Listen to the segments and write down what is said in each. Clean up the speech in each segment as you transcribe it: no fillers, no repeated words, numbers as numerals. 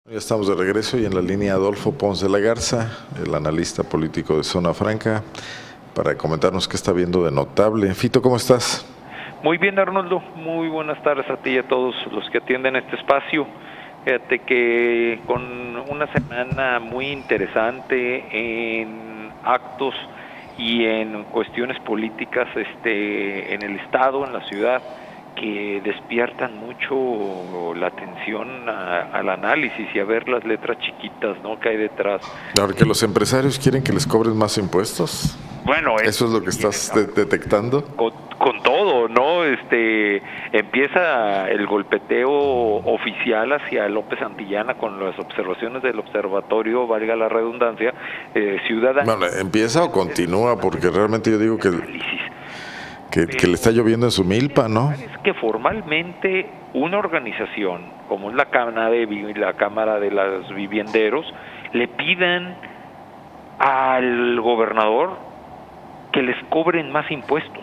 Ya estamos de regreso y en la línea Adolfo Ponce de la Garza, el analista político de Zona Franca, para comentarnos qué está viendo de notable. Fito, ¿cómo estás? Muy bien, Arnoldo. Muy buenas tardes a ti y a todos los que atienden este espacio. Fíjate que con una semana muy interesante en actos y en cuestiones políticas en el Estado, en la ciudad, que despiertan mucho la atención al análisis y a ver las letras chiquitas, ¿no?, que hay detrás. Ahora que los empresarios quieren que les cobren más impuestos. Bueno, ¿eso es lo que estás detectando? Con todo, ¿no? Empieza el golpeteo oficial hacia López Santillana con las observaciones del observatorio, valga la redundancia, ciudadano. Bueno, ¿empieza o continúa? Porque realmente yo digo que le está lloviendo en su milpa, ¿no? Es que formalmente una organización como es la Canadevi y la Cámara de los Vivienderos le pidan al gobernador que les cobren más impuestos.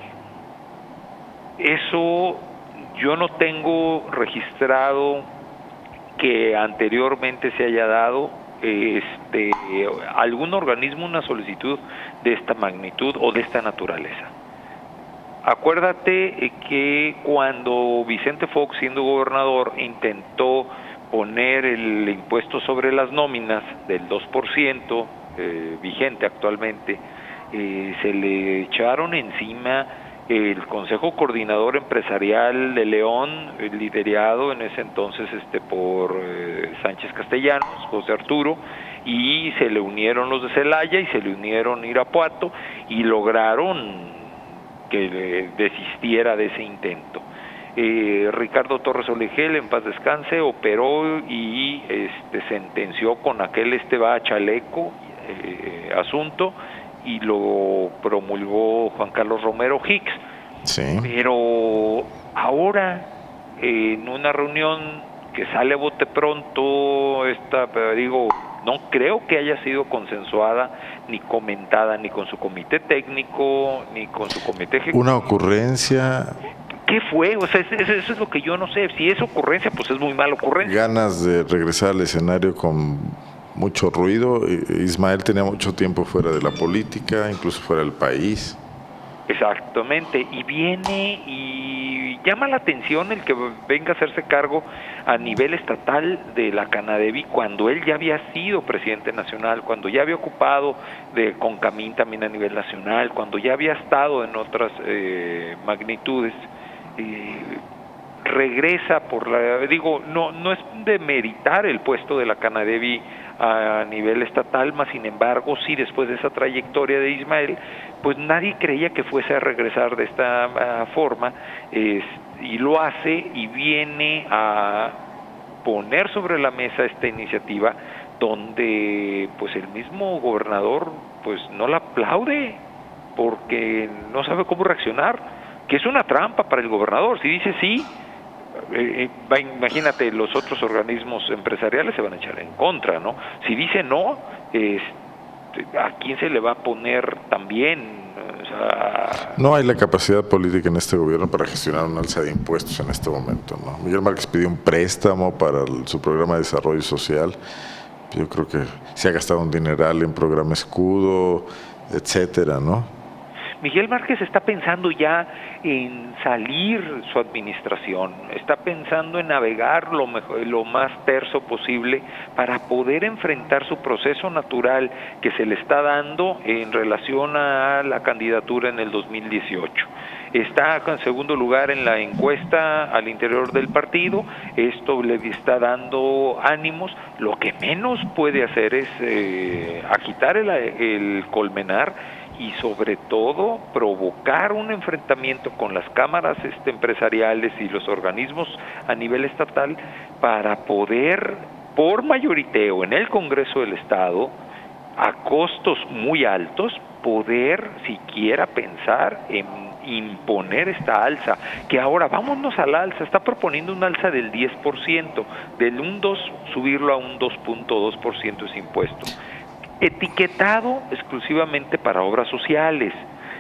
Eso yo no tengo registrado que anteriormente se haya dado algún organismo una solicitud de esta magnitud o de esta naturaleza. Acuérdate que cuando Vicente Fox, siendo gobernador, intentó poner el impuesto sobre las nóminas del 2%, vigente actualmente, se le echaron encima el Consejo Coordinador Empresarial de León, liderado en ese entonces por Sánchez Castellanos, José Arturo, y se le unieron los de Celaya y se le unieron Irapuato y lograron que desistiera de ese intento. Ricardo Torres Olegel, en paz descanse, operó y sentenció con aquel chaleco asunto y lo promulgó Juan Carlos Romero Hicks. Sí. Pero ahora, en una reunión que sale a bote pronto, no creo que haya sido consensuada ni comentada ni con su comité técnico ni con su comité ejecutivo. Una ocurrencia. ¿Qué fue? O sea, eso es lo que yo no sé. Si es ocurrencia, pues es muy mala ocurrencia. Ganas de regresar al escenario con mucho ruido. Ismael tenía mucho tiempo fuera de la política, incluso fuera del país. Exactamente, y viene y llama la atención el que venga a hacerse cargo a nivel estatal de la Canadevi cuando él ya había sido presidente nacional, cuando ya había ocupado de Concamín también a nivel nacional, cuando ya había estado en otras magnitudes. Regresa no es de meritar el puesto de la Canadevi a nivel estatal, más sin embargo, sí, después de esa trayectoria de Ismael, pues nadie creía que fuese a regresar de esta forma, y lo hace y viene a poner sobre la mesa esta iniciativa donde pues el mismo gobernador pues no la aplaude porque no sabe cómo reaccionar, que es una trampa para el gobernador. Si dice sí, imagínate, los otros organismos empresariales se van a echar en contra, ¿no? Si dice no, ¿a quién se le va a poner también? O sea, no hay la capacidad política en este gobierno para gestionar un alza de impuestos en este momento, ¿no? Miguel Márquez pidió un préstamo para su programa de desarrollo social. Yo creo que se ha gastado un dineral en programa escudo, etcétera, ¿no? Miguel Márquez está pensando ya en salir su administración, está pensando en navegar lo más terso posible para poder enfrentar su proceso natural que se le está dando en relación a la candidatura en el 2018. Está en segundo lugar en la encuesta al interior del partido, esto le está dando ánimos. Lo que menos puede hacer es agitar el colmenar y sobre todo provocar un enfrentamiento con las cámaras empresariales y los organismos a nivel estatal para poder, por mayoriteo en el Congreso del Estado, a costos muy altos, poder siquiera pensar en imponer esta alza, que ahora vámonos al alza, está proponiendo un alza del 10%, del 1.2 subirlo a un 2.2% ese impuesto, etiquetado exclusivamente para obras sociales.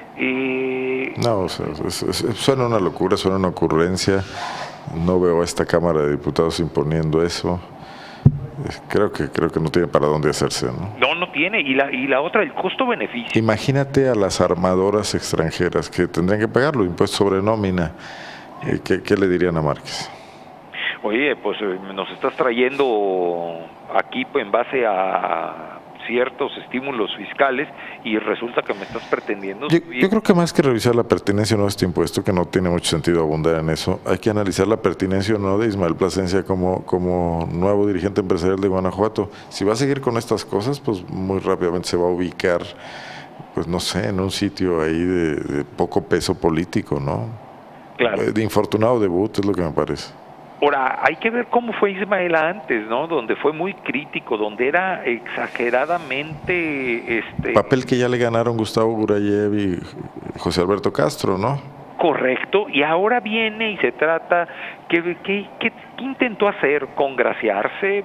No, o sea, suena una locura, suena una ocurrencia. No veo a esta Cámara de Diputados imponiendo eso. Creo que no tiene para dónde hacerse, ¿no? No tiene. Y la otra, el costo-beneficio. Imagínate a las armadoras extranjeras que tendrían que pagarlo, impuesto sobre nómina. ¿Qué le dirían a Márquez? Oye, pues nos estás trayendo aquí pues, en base a ciertos estímulos fiscales y resulta que me estás pretendiendo yo creo que más que revisar la pertinencia o no de este impuesto, que no tiene mucho sentido abundar en eso, hay que analizar la pertinencia o no de Ismael Plasencia como nuevo dirigente empresarial de Guanajuato. Si va a seguir con estas cosas, pues muy rápidamente se va a ubicar, pues no sé, en un sitio ahí de poco peso político, ¿no? Claro. De infortunado debut, es lo que me parece. Ahora, hay que ver cómo fue Ismael antes, ¿no? Donde fue muy crítico, donde era exageradamente... Papel que ya le ganaron Gustavo Gurayev y José Alberto Castro, ¿no? Correcto, y ahora viene y se trata... ¿Qué intentó hacer? ¿Congraciarse?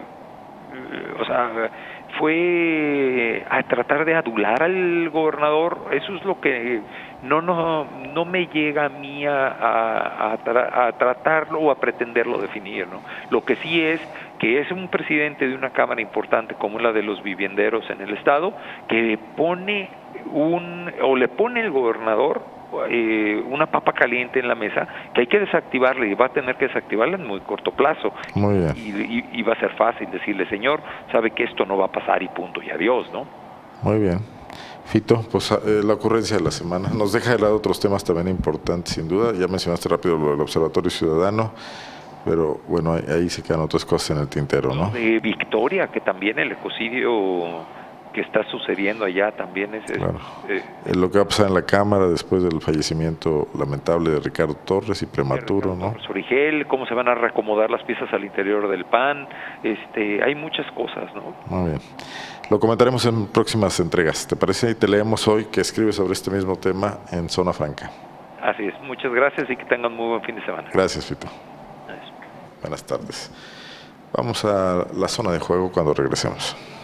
O sea, fue a tratar de adular al gobernador. Eso es lo que no me llega a mí a tratarlo o a pretenderlo definir, ¿no? Lo que sí es que es un presidente de una cámara importante como la de los vivienderos en el estado, que le pone el gobernador una papa caliente en la mesa que hay que desactivarla y va a tener que desactivarla en muy corto plazo. Muy bien. Y va a ser fácil decirle, señor, sabe que esto no va a pasar y punto y adiós, ¿no? Muy bien. Fito, pues la ocurrencia de la semana nos deja de lado otros temas también importantes, sin duda. Ya mencionaste rápido lo del Observatorio Ciudadano, pero bueno, ahí se quedan otras cosas en el tintero, ¿no? De Victoria, que también el ecocidio que está sucediendo allá también es... Claro. Lo que va a pasar en la Cámara después del fallecimiento lamentable de Ricardo Torres y prematuro, ¿no? Origel, cómo se van a reacomodar las piezas al interior del PAN, hay muchas cosas, ¿no? Muy bien. Lo comentaremos en próximas entregas, ¿te parece? Y te leemos hoy que escribes sobre este mismo tema en Zona Franca. Así es, muchas gracias y que tengan muy buen fin de semana. Gracias, Fito. Buenas tardes. Vamos a la zona de juego cuando regresemos.